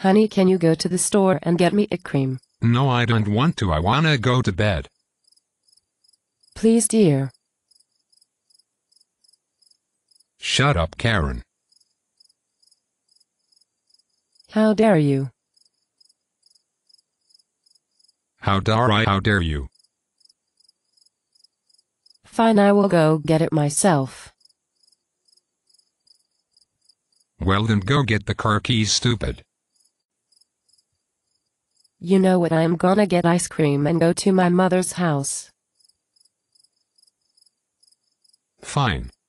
Honey, can you go to the store and get me a cream? No, I don't want to. I wanna go to bed. Please, dear. Shut up, Karen. How dare you? How dare you? Fine, I will go get it myself. Well then go get the car keys, stupid. You know what, I'm gonna get ice cream and go to my mother's house. Fine.